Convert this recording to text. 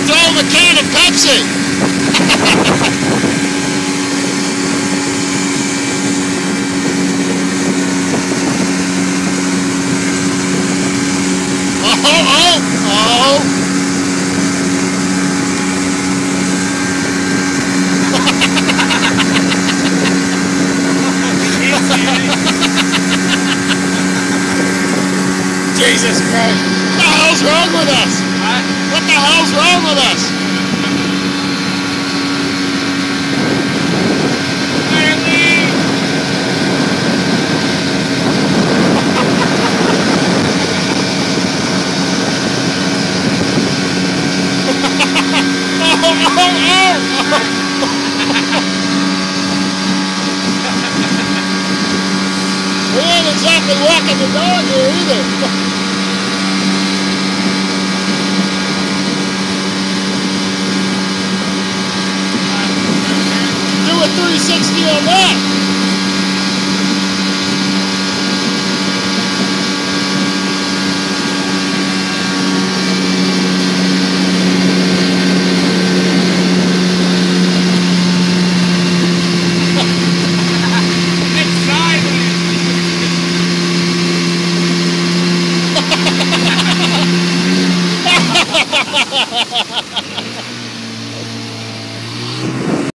throw him a can of Pepsi. Oh. Jesus Christ. What the hell's wrong with us? What the hell's wrong with us? We ain't exactly walking the dog here either. Do a 360 on that.